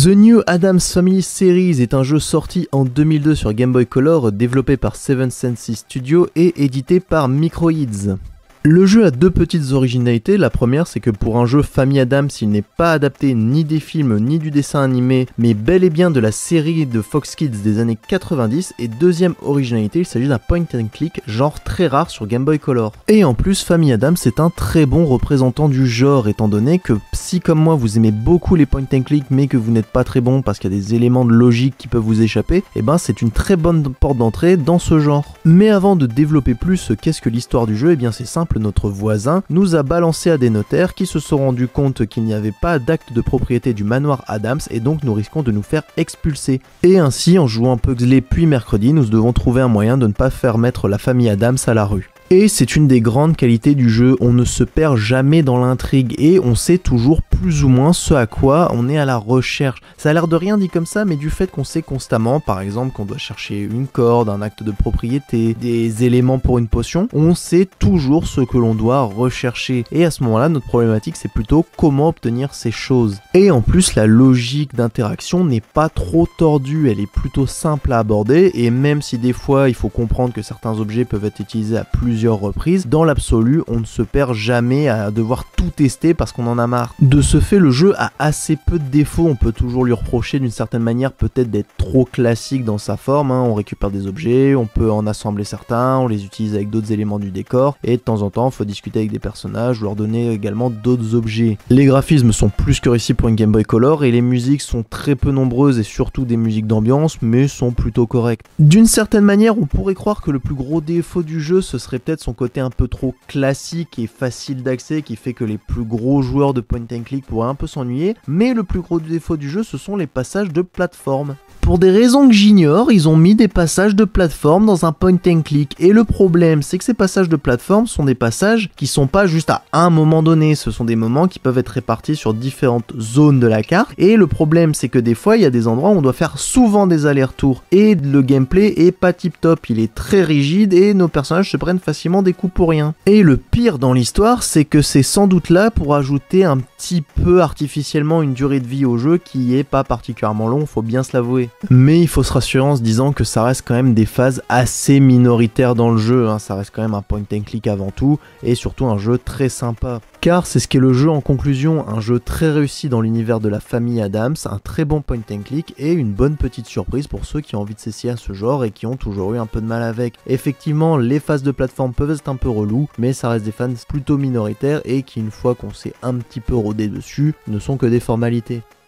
The New Addams Family Series est un jeu sorti en 2002 sur Game Boy Color, développé par Seven Senses Studio et édité par Microids. Le jeu a deux petites originalités. La première, c'est que pour un jeu Famille Addams, il n'est pas adapté ni des films ni du dessin animé, mais bel et bien de la série de Fox Kids des années 90. Et deuxième originalité, il s'agit d'un point and click, genre très rare sur Game Boy Color. Et en plus, Famille Addams est un très bon représentant du genre, étant donné que si comme moi vous aimez beaucoup les point and click, mais que vous n'êtes pas très bon parce qu'il y a des éléments de logique qui peuvent vous échapper, et ben c'est une très bonne porte d'entrée dans ce genre. Mais avant de développer plus qu'est-ce que l'histoire du jeu, et bien c'est simple. Notre voisin nous a balancé à des notaires qui se sont rendus compte qu'il n'y avait pas d'acte de propriété du manoir Addams et donc nous risquons de nous faire expulser. Et ainsi, en jouant Pugsley puis mercredi, nous devons trouver un moyen de ne pas faire mettre la famille Addams à la rue. Et c'est une des grandes qualités du jeu, on ne se perd jamais dans l'intrigue et on sait toujours plus ou moins ce à quoi on est à la recherche. Ça a l'air de rien dit comme ça, mais du fait qu'on sait constamment, par exemple qu'on doit chercher une corde, un acte de propriété, des éléments pour une potion, on sait toujours ce que l'on doit rechercher. Et à ce moment-là, notre problématique c'est plutôt comment obtenir ces choses. Et en plus, la logique d'interaction n'est pas trop tordue, elle est plutôt simple à aborder et même si des fois il faut comprendre que certains objets peuvent être utilisés à plusieurs reprises, dans l'absolu on ne se perd jamais à devoir tout tester parce qu'on en a marre. De ce fait, le jeu a assez peu de défauts, on peut toujours lui reprocher d'une certaine manière peut-être d'être trop classique dans sa forme, on récupère des objets, on peut en assembler certains, on les utilise avec d'autres éléments du décor et de temps en temps il faut discuter avec des personnages, leur donner également d'autres objets. Les graphismes sont plus que réussis pour une Game Boy Color et les musiques sont très peu nombreuses et surtout des musiques d'ambiance mais sont plutôt correctes. D'une certaine manière, on pourrait croire que le plus gros défaut du jeu ce serait peut-être son côté un peu trop classique et facile d'accès qui fait que les plus gros joueurs de point and click pourraient un peu s'ennuyer, mais le plus gros défaut du jeu ce sont les passages de plateforme. Pour des raisons que j'ignore, ils ont mis des passages de plateforme dans un point and click et le problème c'est que ces passages de plateforme sont des passages qui sont pas juste à un moment donné, ce sont des moments qui peuvent être répartis sur différentes zones de la carte et le problème c'est que des fois il y a des endroits où on doit faire souvent des allers-retours et le gameplay est pas tip top, il est très rigide et nos personnages se prennent facilement des coups pour rien. Et le pire dans l'histoire c'est que c'est sans doute là pour ajouter un petit peu artificiellement une durée de vie au jeu qui est pas particulièrement long, faut bien se l'avouer. Mais il faut se rassurer en se disant que ça reste quand même des phases assez minoritaires dans le jeu, ça reste quand même un point and click avant tout, et surtout un jeu très sympa. Car c'est ce qu'est le jeu en conclusion, un jeu très réussi dans l'univers de la famille Addams, un très bon point and click et une bonne petite surprise pour ceux qui ont envie de s'essayer à ce genre et qui ont toujours eu un peu de mal avec. Effectivement, les phases de plateforme peuvent être un peu reloues, mais ça reste des fans plutôt minoritaires et qui une fois qu'on s'est un petit peu rodé dessus, ne sont que des formalités.